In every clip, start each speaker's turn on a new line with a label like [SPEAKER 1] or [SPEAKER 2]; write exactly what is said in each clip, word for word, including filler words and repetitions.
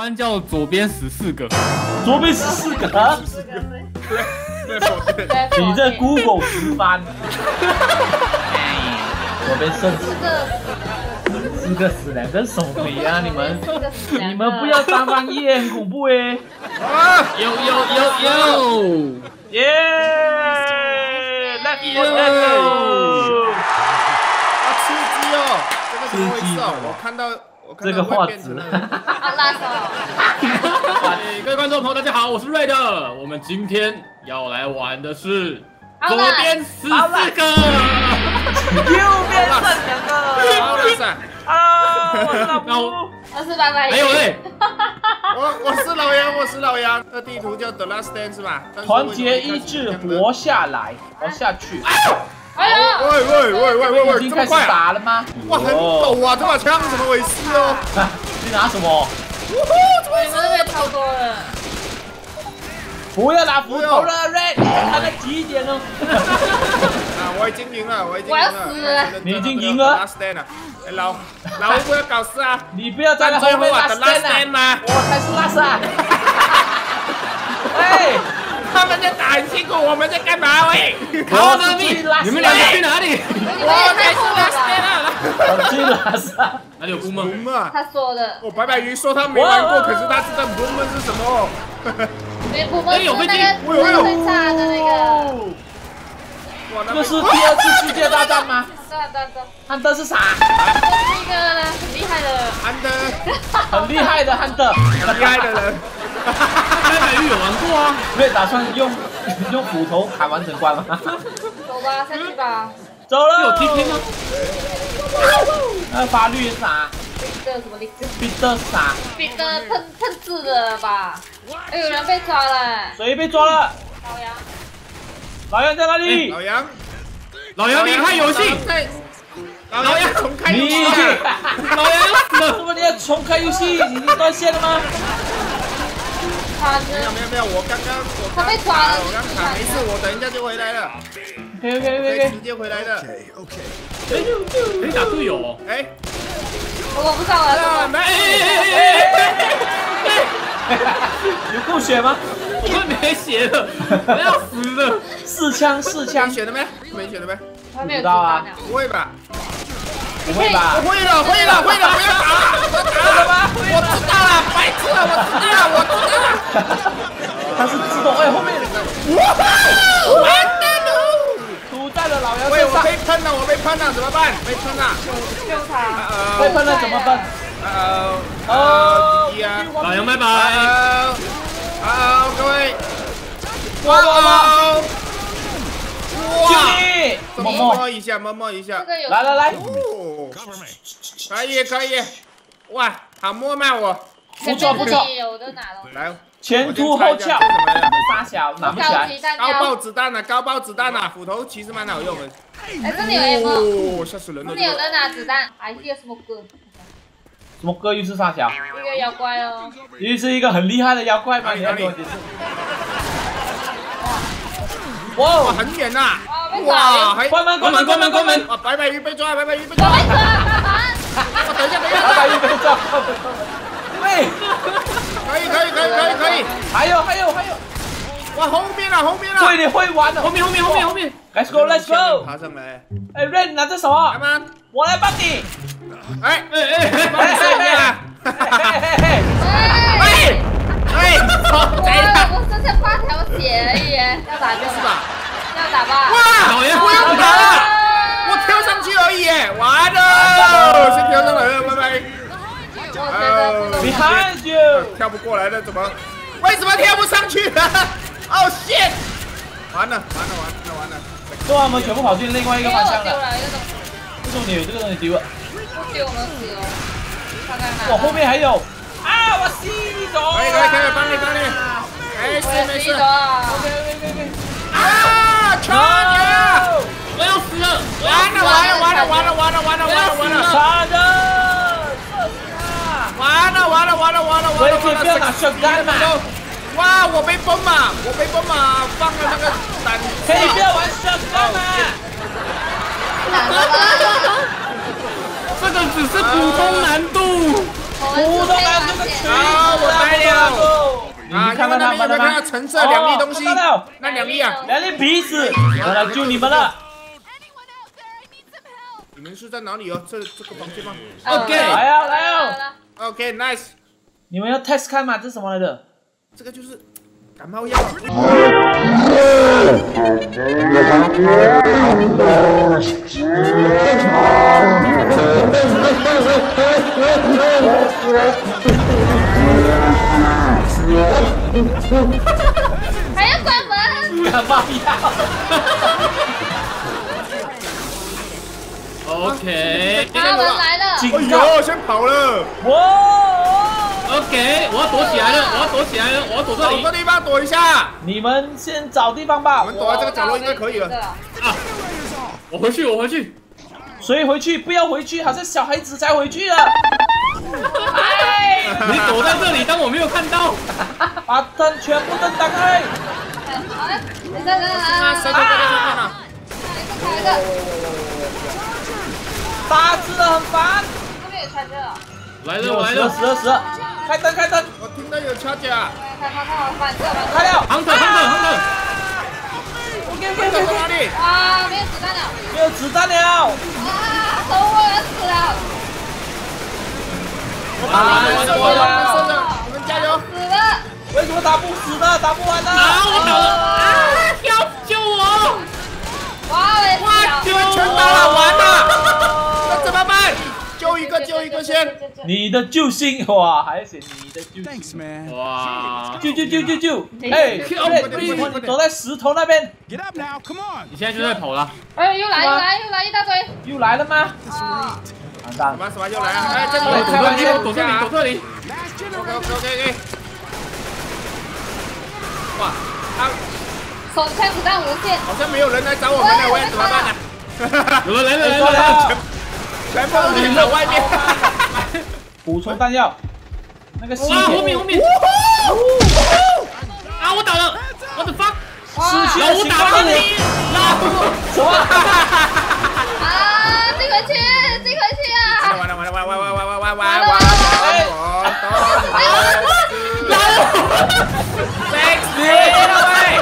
[SPEAKER 1] 案叫左边死四个，
[SPEAKER 2] 左边十四个，
[SPEAKER 3] 十四个，对对对，
[SPEAKER 2] 你这 Google 直翻，左边剩四个，四个死两个什么鬼啊？你们你们不要单方夜很恐怖哎！
[SPEAKER 1] 啊，有有有有，
[SPEAKER 2] 耶 ！Let's go！
[SPEAKER 3] 啊，刺激哦，这个怎么回事哦？我看到。
[SPEAKER 2] 这个画质，
[SPEAKER 4] 好辣手！
[SPEAKER 1] 各位观众朋友，大家好，我是瑞的。我们今天要来玩的是左边死四个，
[SPEAKER 2] 右边剩两个。
[SPEAKER 3] 好了噻，
[SPEAKER 2] 啊，我是老吴，
[SPEAKER 4] 我是白白。
[SPEAKER 1] 还有嘞，
[SPEAKER 3] 我我是老杨，我是老杨。这地图叫 The Last Stand 是吧？
[SPEAKER 2] 团结一致，活下来，活下去。
[SPEAKER 4] 哎呀！
[SPEAKER 3] 喂喂喂喂喂喂，
[SPEAKER 2] 已经开始打了吗？
[SPEAKER 3] 哇，很陡啊！这把枪怎么回事哦？
[SPEAKER 2] 你拿什么？
[SPEAKER 4] 呜呼！你们那边超多了。
[SPEAKER 2] 不要拿斧头了 ，Red， 他在几点哦？
[SPEAKER 3] 啊，我已经赢了，我已经赢了。
[SPEAKER 4] 我要死了！
[SPEAKER 2] 你已经赢了
[SPEAKER 3] ！Last Stand 了，哎老老吴不要搞事啊！
[SPEAKER 2] 你不要站在后面 Last Stand
[SPEAKER 3] 吗？
[SPEAKER 2] 我才是 Last 啊！哎。
[SPEAKER 3] 他们在打很辛苦，我们在干嘛喂？
[SPEAKER 2] 靠着你，
[SPEAKER 1] 你们两个去哪里？
[SPEAKER 4] 我才是拉斯
[SPEAKER 2] 了，我去拉斯，
[SPEAKER 1] 哪里有布梦？
[SPEAKER 4] 他说的。
[SPEAKER 3] 我白白鱼说他没玩过，可是他知道布梦是什么。
[SPEAKER 4] 没布梦是那个会炸的那个。
[SPEAKER 2] 这是第二次世界大战吗？
[SPEAKER 4] 对对对。
[SPEAKER 2] 汉德是啥？
[SPEAKER 4] 是一个很厉害的。
[SPEAKER 3] 汉德。
[SPEAKER 2] 很厉害的汉德。
[SPEAKER 3] 很厉害的人。
[SPEAKER 1] 白白鱼有玩过啊，
[SPEAKER 2] 你也打算用用斧头砍完整关吗？
[SPEAKER 4] 走吧，下去吧。
[SPEAKER 2] 走了。
[SPEAKER 1] 有 T P 吗？
[SPEAKER 2] 那法律是啥？
[SPEAKER 4] 彼得什么例子？
[SPEAKER 2] 彼得是啥？
[SPEAKER 4] 彼得喷喷字的吧？哎，有人被抓了。
[SPEAKER 2] 谁被抓了？
[SPEAKER 4] 老杨。
[SPEAKER 2] 老杨在哪里？
[SPEAKER 3] 老杨，
[SPEAKER 1] 老杨离开游戏。
[SPEAKER 3] 老杨重开游戏。
[SPEAKER 1] 老杨死了。
[SPEAKER 2] 怎么你要重开游戏？你已经断线了吗？
[SPEAKER 3] 没有没有没有，我刚刚我
[SPEAKER 4] 他被抓了，
[SPEAKER 3] 我刚卡没事，我等一下就回来了。
[SPEAKER 2] OK OK OK，
[SPEAKER 3] 直接回来的。OK。
[SPEAKER 1] 可以打队友哦。
[SPEAKER 3] 哎，
[SPEAKER 4] 我不上了。
[SPEAKER 2] 有够血吗？
[SPEAKER 1] 我快没血了，我要死了。
[SPEAKER 2] 四枪四枪，
[SPEAKER 3] 选了没？没选了没？
[SPEAKER 4] 不知
[SPEAKER 2] 道啊。
[SPEAKER 3] 不会吧？
[SPEAKER 2] 不会吧？
[SPEAKER 3] 我会了，会了，会了，不要打了，我打了吗？我知道了，白痴啊，我知道了，我知道了。
[SPEAKER 2] 它是自动哎，后面。
[SPEAKER 3] 哇！完蛋了！
[SPEAKER 2] 堵在了老杨
[SPEAKER 3] 喂，
[SPEAKER 2] 身上。
[SPEAKER 3] 我被喷了，我被喷了，怎么办？被喷了。
[SPEAKER 4] 救他。
[SPEAKER 2] 被喷了怎么办？
[SPEAKER 3] 呃
[SPEAKER 2] 哦。
[SPEAKER 1] 老杨拜拜。
[SPEAKER 3] 好，各位。
[SPEAKER 2] 哇哇！
[SPEAKER 3] 哇！
[SPEAKER 2] 摸
[SPEAKER 3] 摸一下，摸摸一下。
[SPEAKER 2] 来来来。
[SPEAKER 3] 可以可以。哇，好摸嘛我。
[SPEAKER 2] 不错不错。
[SPEAKER 3] 来。
[SPEAKER 2] 前凸后翘，大小拿不起来。
[SPEAKER 3] 高爆子弹啊，高爆子弹啊，斧头其实蛮好用的。
[SPEAKER 4] 哎，这里有 M。
[SPEAKER 3] 哦，吓死人了！
[SPEAKER 4] 这里有人拿子弹，还是有什么歌？
[SPEAKER 2] 什么歌又是大小？
[SPEAKER 4] 一个妖怪哦。
[SPEAKER 2] 又是一个很厉害的妖怪吗？你要给我解释。哇，
[SPEAKER 3] 很远呐！
[SPEAKER 4] 哇，
[SPEAKER 3] 还
[SPEAKER 2] 关门关门关门关门！
[SPEAKER 3] 啊，白白鱼被抓，白白鱼被抓。
[SPEAKER 4] 被抓，
[SPEAKER 3] 我等一下等一下，
[SPEAKER 2] 白白鱼被抓。喂。
[SPEAKER 3] 可以可以可以可以可以，
[SPEAKER 2] 还有还有还有，
[SPEAKER 3] 哇后面了后面了，
[SPEAKER 2] 对，你会玩的，
[SPEAKER 1] 后面后面后面后面
[SPEAKER 2] ，Let's go Let's go，
[SPEAKER 3] 爬上来，
[SPEAKER 2] 哎 Red 拿着手啊，
[SPEAKER 3] 来吗？
[SPEAKER 2] 我来帮你，
[SPEAKER 3] 哎哎哎，帮你上面啊，
[SPEAKER 2] 嘿嘿嘿嘿，
[SPEAKER 3] 哎哎，
[SPEAKER 4] 我我剩下八条血而已，要打就是吧，要打吧，
[SPEAKER 3] 哇，
[SPEAKER 1] 老杨
[SPEAKER 3] 不用打了，我跳上去而已，完了，先跳上来了，拜拜。
[SPEAKER 2] Behind you，
[SPEAKER 3] 跳不过来了，怎么？为什么跳不上去了？哦 shit！ 完了完了完了完了！
[SPEAKER 2] 最后我们全部跑去另外一个方向了。
[SPEAKER 4] 丢了一个东西。
[SPEAKER 2] 为什么你有这个东西丢了？
[SPEAKER 4] 不丢我们死了。看看看。
[SPEAKER 2] 我后面还有。啊！我吸走。
[SPEAKER 3] 可以可以可以，帮你帮你。没事没事。
[SPEAKER 2] OK OK OK。
[SPEAKER 3] 啊！差点！
[SPEAKER 1] 我要死了！
[SPEAKER 3] 完了完了完了完了完了完了完了完了！
[SPEAKER 2] 差点！
[SPEAKER 3] 完了完了完了完了完了！
[SPEAKER 2] 不要拿手干嘛？
[SPEAKER 3] 哇！我被崩嘛！我被崩嘛！放了那个弹。
[SPEAKER 2] 可以不要玩手干嘛？
[SPEAKER 1] 这个只是普通难度。
[SPEAKER 2] 普通难度的区。
[SPEAKER 3] 啊！我被他们那边有没有看到橙色两粒东西？那两粒啊，
[SPEAKER 2] 两粒皮子，我来救你们了。
[SPEAKER 3] 你们是在哪里哦？这这个房间吗
[SPEAKER 1] ？OK，
[SPEAKER 2] 来啊来啊
[SPEAKER 3] ！OK，nice。
[SPEAKER 2] 你们要 test 看吗？这是什么来的？
[SPEAKER 3] 这个就是感冒药。
[SPEAKER 4] 还要关门？
[SPEAKER 2] 感冒药。
[SPEAKER 1] OK，
[SPEAKER 4] 他们来了。
[SPEAKER 3] 哎呦，先跑了。
[SPEAKER 2] 哇
[SPEAKER 1] ！OK， 我要躲起来了，我要躲起来了，我要躲这里。
[SPEAKER 3] 找个地方躲一下。
[SPEAKER 2] 你们先找地方吧。
[SPEAKER 3] 我们躲在这个角落应该可以了。
[SPEAKER 1] 啊！我回去，我回去。
[SPEAKER 2] 谁回去？不要回去，好像小孩子才回去啊！哎，
[SPEAKER 1] 你躲在这里，当我没有看到。
[SPEAKER 2] 把灯全部灯打开。
[SPEAKER 4] 好嘞，等等等
[SPEAKER 3] 啊，谁在这里看啊？
[SPEAKER 4] 开一个，
[SPEAKER 2] 打字的很烦。
[SPEAKER 4] 这边也开着。
[SPEAKER 1] 来了来了，
[SPEAKER 2] 死了死了！开灯开灯！
[SPEAKER 3] 我听到有掐架。
[SPEAKER 4] 看看看，反射反射。
[SPEAKER 2] 开了！
[SPEAKER 1] 亨特亨特亨特。
[SPEAKER 2] OK OK
[SPEAKER 3] 在
[SPEAKER 2] OK。
[SPEAKER 3] 哪里？
[SPEAKER 4] 哇，没有子弹了。
[SPEAKER 2] 没有子弹了。
[SPEAKER 4] 啊，手我要死了。
[SPEAKER 3] 我打你们，我打你们，你们加油！
[SPEAKER 4] 死了。
[SPEAKER 2] 为什么打不死呢？打不完呢？
[SPEAKER 1] 啊！我倒了！啊！要救我！
[SPEAKER 4] 哇，我也
[SPEAKER 3] 哇，你们全打了，完了！那怎么办？救一个，救一个先。
[SPEAKER 2] 你的救星哇，还写你的救星。
[SPEAKER 1] 哇！
[SPEAKER 2] 救救救救救！哎，你躲在石头那边。
[SPEAKER 1] 你现在就在跑了。
[SPEAKER 4] 哎，又来又来又来一大堆。
[SPEAKER 2] 又来了吗？
[SPEAKER 4] 啊！
[SPEAKER 2] 完蛋
[SPEAKER 3] 什么什么又来了？哎，这里
[SPEAKER 1] 躲这里，躲这里，躲这里。
[SPEAKER 3] OK OK OK。哇，啊，
[SPEAKER 4] 手枪子弹无限。
[SPEAKER 3] 好像没有人来找我们了，我要怎么办呢？
[SPEAKER 1] 有人来了来了来了！
[SPEAKER 3] 全部领到外面。
[SPEAKER 2] 补充弹药。那个吸
[SPEAKER 1] 啊！后
[SPEAKER 2] 血。
[SPEAKER 1] 面后面。啊！我倒了！我的 fuck！
[SPEAKER 2] 失去
[SPEAKER 1] 老吴打了你！老吴
[SPEAKER 2] 什么？
[SPEAKER 4] 啊！这回去，这回去啊！
[SPEAKER 3] 完了完了完了完了完了完了完了完了
[SPEAKER 4] 完了
[SPEAKER 3] 完了！
[SPEAKER 1] 老吴！
[SPEAKER 3] 谁死了喂？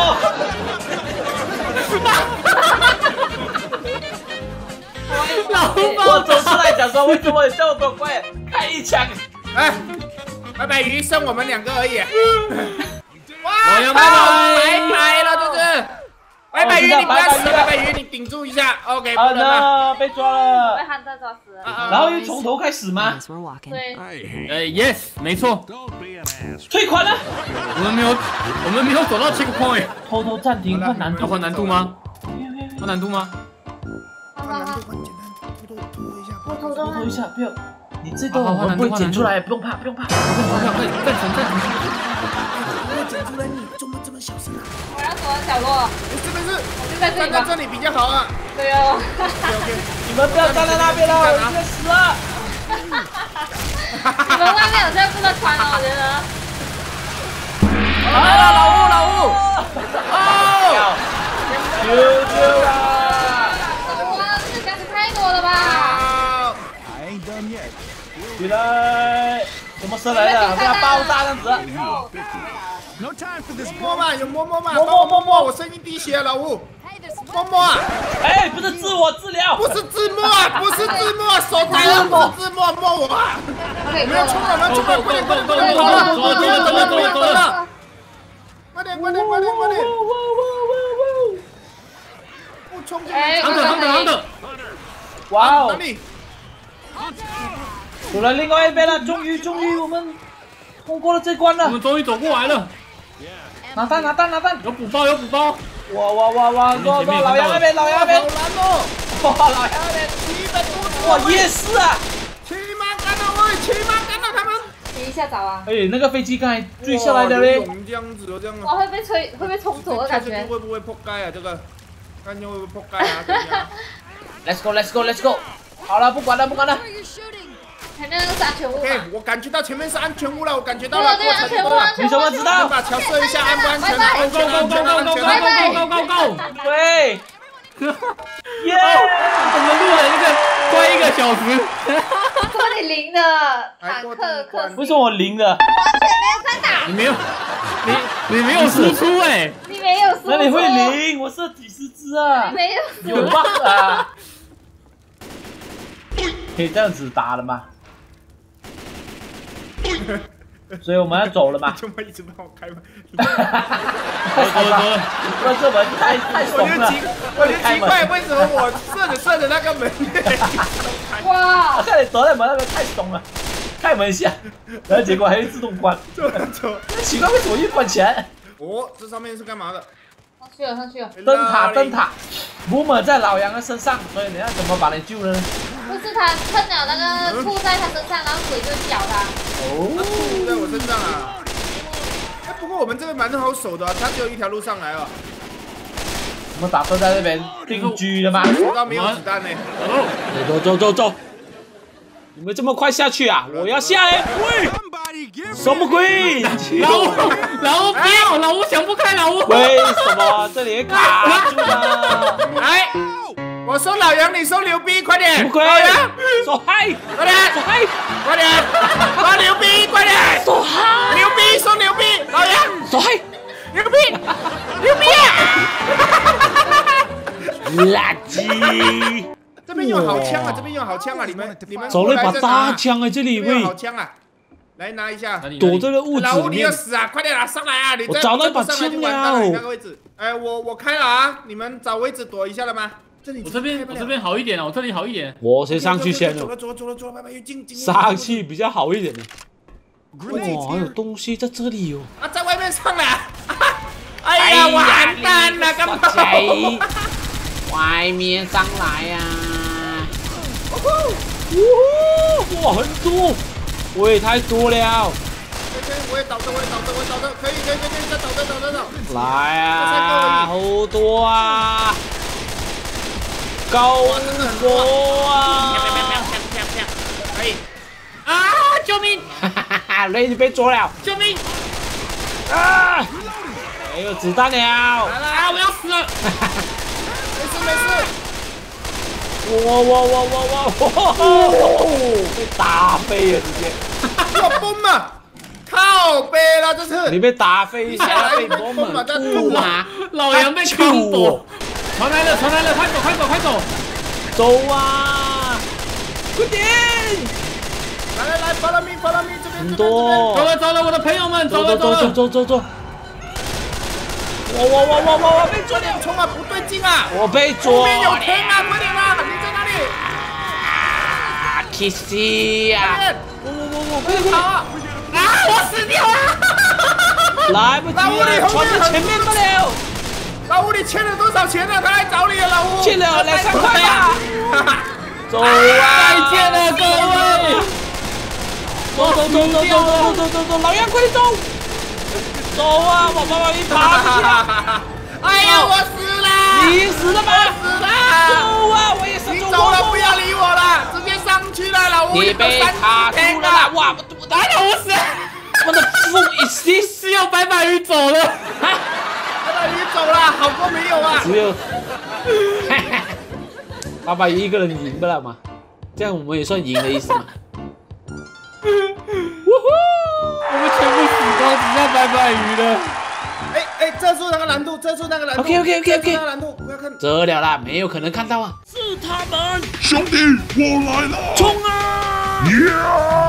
[SPEAKER 1] 老吴把
[SPEAKER 2] 我走出来讲说，为什么有这么多怪？开一枪！
[SPEAKER 3] 哎，白白鱼剩我们两个而已。哇，
[SPEAKER 1] 拜拜
[SPEAKER 3] 拜拜了，这是。白白鱼，你不要死，白白鱼，你顶住一下。OK， 不
[SPEAKER 2] 啊，
[SPEAKER 3] 能了。
[SPEAKER 2] 那被抓了
[SPEAKER 4] 被。汉特抓死了。
[SPEAKER 2] 然后又从头开始吗？
[SPEAKER 4] 对，
[SPEAKER 1] 呃 ，yes， 没错，
[SPEAKER 2] 退款了。
[SPEAKER 1] 我们没有，我们没有走到 checkpoint。
[SPEAKER 2] 偷偷暂停换难度。
[SPEAKER 1] 要换难度吗？换难度吗？
[SPEAKER 3] 换难度，换简单，偷偷偷一下，
[SPEAKER 4] 我偷偷
[SPEAKER 2] 偷一下，不要，你这段我们不会剪出来，不用怕，不用怕。
[SPEAKER 1] 快快暂停暂停！
[SPEAKER 3] 不会剪出来，你这么这么小声啊？
[SPEAKER 4] 我要躲在角落。
[SPEAKER 3] 没事没事，
[SPEAKER 4] 我就在这里吧。
[SPEAKER 3] 站在这里比较好啊。
[SPEAKER 4] 对哦。
[SPEAKER 3] OK OK，
[SPEAKER 2] 你们不要站在那边了，我已经死了。
[SPEAKER 4] 你们外面有在不能穿哦，我觉得。
[SPEAKER 3] 来了，老吴老吴。哦，
[SPEAKER 2] 救救啊！
[SPEAKER 4] 哇，这个箱子太多了吧！
[SPEAKER 3] 好。
[SPEAKER 2] 起来！什么声来的？好像爆炸这样子。
[SPEAKER 3] 摸嘛，有摸摸嘛，
[SPEAKER 2] 摸摸
[SPEAKER 3] 帮我摸
[SPEAKER 2] 摸摸
[SPEAKER 3] 摸，我声音滴血了，老吴。摸摸啊，
[SPEAKER 2] 哎，不是自我治疗，
[SPEAKER 3] 不是字幕啊，不是字幕啊，手抬了，不是字幕，摸我啊！
[SPEAKER 4] 可以
[SPEAKER 3] 我们要冲了，我们要冲了，快点快点快点，
[SPEAKER 1] 走了
[SPEAKER 3] 走了走了走了走了走了，快点快点快点快点！不冲进来！
[SPEAKER 1] 昂的昂的昂的！
[SPEAKER 2] 哇哦！
[SPEAKER 3] 哪里？
[SPEAKER 2] 走了另外一边了，终于终于我们通过了这关了。
[SPEAKER 1] 我们终于走过来了，
[SPEAKER 2] 拿蛋拿蛋拿蛋！
[SPEAKER 1] 有补包有补包。
[SPEAKER 2] 哇哇哇哇！多多老杨那边老杨那边，
[SPEAKER 3] 好难哦！
[SPEAKER 2] 哇老杨那边，
[SPEAKER 3] 七百多！
[SPEAKER 2] 哇夜市啊！
[SPEAKER 3] 骑马赶到喂，骑马赶到他们！
[SPEAKER 4] 停一下找啊！
[SPEAKER 2] 哎，那个飞机刚才坠下来的嘞。
[SPEAKER 3] 这样子哦，这样
[SPEAKER 4] 哇，会被吹，会被冲走的感觉。
[SPEAKER 3] 会不会破盖啊？这个，看见会不会破盖啊？等一下。
[SPEAKER 2] Let's go Let's go Let's go！ 好了，不管了不管了。
[SPEAKER 4] 前面那个是安全物
[SPEAKER 3] OK，
[SPEAKER 4] 嘛？
[SPEAKER 3] 我感觉到前面是安全屋了，我感觉到了，
[SPEAKER 4] 对对，安全物，安全物。
[SPEAKER 2] 你怎么知道？
[SPEAKER 3] 把桥射一下，安不安全啊？安全
[SPEAKER 1] Go
[SPEAKER 3] 安
[SPEAKER 1] go
[SPEAKER 3] 全
[SPEAKER 1] go
[SPEAKER 3] 安
[SPEAKER 1] go
[SPEAKER 3] 全
[SPEAKER 1] go
[SPEAKER 3] 安
[SPEAKER 1] go
[SPEAKER 3] 全。
[SPEAKER 1] go go go！
[SPEAKER 2] 对，耶！
[SPEAKER 1] 我们录了一个快一个小时。
[SPEAKER 4] 说你零的坦克克，
[SPEAKER 2] 为什么我零的？
[SPEAKER 4] 完全没有看到。
[SPEAKER 1] 你没有， 你你没有输出哎，
[SPEAKER 4] 你没有输出，
[SPEAKER 2] 那你会零？我射几十只啊？
[SPEAKER 4] 你没有
[SPEAKER 2] 有 bug 啊？可以这样子打的吗？所以我们要走了嘛？
[SPEAKER 3] 就一直帮我开门。
[SPEAKER 2] 走走走，我这门太太怂了。
[SPEAKER 3] 我就奇怪，为什么我顺着顺着那个门？
[SPEAKER 4] 哇！
[SPEAKER 2] 我看你躲在门那边太怂了，开门一下，然后结果还会自动关。奇怪，为什么越关起来？
[SPEAKER 3] 哦，这上面是干嘛的？
[SPEAKER 4] 上去了，上去了。
[SPEAKER 2] 灯塔，灯塔。母母在老杨的身上，所以你要怎么把你救呢？
[SPEAKER 4] 不是他喷了那个吐在他身上，然后鬼就咬他。
[SPEAKER 3] 哦，吐在我身上啊！哎，不过我们这个蛮好守的，它只有一条路上来了。
[SPEAKER 2] 我们打算在那边定居了吗？
[SPEAKER 3] 守到没有子弹呢。
[SPEAKER 2] 走走走走！你们这么快下去啊？我要下来！喂，什么鬼？
[SPEAKER 1] 老吴，老吴不要，老吴想不开，老吴。
[SPEAKER 2] 为什么这里卡住了？
[SPEAKER 3] 来，我收老杨，你收牛逼，快点！
[SPEAKER 2] 什么鬼？
[SPEAKER 3] 老杨，
[SPEAKER 2] 手嗨，
[SPEAKER 3] 快点，
[SPEAKER 2] 手嗨，
[SPEAKER 3] 快点，收牛逼，快点！
[SPEAKER 2] 手嗨，
[SPEAKER 3] 牛逼，收牛逼，老杨，
[SPEAKER 2] 手嗨，
[SPEAKER 3] 牛逼，牛逼啊！
[SPEAKER 2] 垃圾！
[SPEAKER 3] 这边有好枪啊，这边有好枪啊！你们你们
[SPEAKER 2] 找了一把大枪啊，这里喂，
[SPEAKER 3] 好枪啊！来拿一下，
[SPEAKER 2] 躲在了屋子
[SPEAKER 3] 老吴，
[SPEAKER 2] 里面。
[SPEAKER 3] 你要死啊！快点拿上来啊！你
[SPEAKER 2] 我找到一把枪了。
[SPEAKER 3] 你那个位置，哎，我我开了啊！你们找位置躲一下了吗？这里
[SPEAKER 1] 我这边我这边好一点哦，我这里好一点。
[SPEAKER 2] 我先上去先
[SPEAKER 3] 走了
[SPEAKER 2] 了，
[SPEAKER 3] 走了走了走了，拜拜，进进。
[SPEAKER 2] 上去比较好一点的。哇，还有东西在这里哦。
[SPEAKER 3] 啊，在外面上了！哎呀，完蛋了，干嘛？
[SPEAKER 2] 外面上来呀！呜哇，很多，喂，太多了。
[SPEAKER 3] 可以，我也倒着，我也倒着，我也倒着，可以，可以，可以，再倒着，倒着，倒。
[SPEAKER 2] 来啊，好多啊，高多啊！
[SPEAKER 3] 可以。
[SPEAKER 1] 啊！救命！
[SPEAKER 2] 哈哈哈！雷你被捉了！
[SPEAKER 1] 救命！
[SPEAKER 2] 啊！没有子弹了！
[SPEAKER 3] 来来，
[SPEAKER 1] 啊！我要死了！
[SPEAKER 3] 没事没事。
[SPEAKER 2] 哇哇哇哇哇！被打飞了，直接！
[SPEAKER 3] 要崩了！靠背了，这是！
[SPEAKER 2] 你被打飞下来，被bomb了，
[SPEAKER 3] 吐
[SPEAKER 2] 啊！
[SPEAKER 1] 老杨被坑躲！传来了，传来了，快走，快走，快走！
[SPEAKER 2] 走啊！快点！
[SPEAKER 3] 来来来 ，follow me，follow me，这边
[SPEAKER 2] 很多！
[SPEAKER 1] 走了走了，我的朋友们，走了
[SPEAKER 2] 走走走走走！哇哇哇哇哇哇！被捉了！
[SPEAKER 3] 冲啊，不对劲啊！
[SPEAKER 2] 我被捉！
[SPEAKER 3] 后面有坑啊，快点啊！你在哪里？
[SPEAKER 2] 啊 ，Kissy 呀！
[SPEAKER 3] 我我我我，快点跑啊！
[SPEAKER 1] 啊！我死掉了！
[SPEAKER 2] 来不及了，传到前面不了。
[SPEAKER 3] 老吴，你欠了多少钱呢？他来找你了，老吴。
[SPEAKER 2] 欠了两三块吧。走啊！
[SPEAKER 1] 再见了，各位！
[SPEAKER 2] 走走走走走走走走走，老杨快点走！走啊！我爸爸一爬进去了。
[SPEAKER 3] 哎呀，我死了！
[SPEAKER 2] 你死了吗？
[SPEAKER 3] 死了！
[SPEAKER 2] 走啊！我也是。
[SPEAKER 3] 你走了，不要理我了，直接上去了，老吴。
[SPEAKER 2] 你被卡住了啦！哇！我
[SPEAKER 1] 哪有我死？
[SPEAKER 2] 我的 fuck is this？
[SPEAKER 1] 是要白白鱼走了。
[SPEAKER 3] 白白鱼走了，好过没有啊？
[SPEAKER 2] 只有。爸爸一个人赢不了吗？这样我们也算赢的意思嘛？
[SPEAKER 1] 我们全部死光，只剩白白鱼了。
[SPEAKER 3] 哎哎，遮住那个蓝度，遮住那个蓝度。
[SPEAKER 2] OK OK OK OK。
[SPEAKER 3] 那个蓝度，不要看。
[SPEAKER 2] 遮了啦，没有可能看到啊。是他们，
[SPEAKER 5] 兄弟，我来了！
[SPEAKER 2] 冲啊！
[SPEAKER 5] Yeah!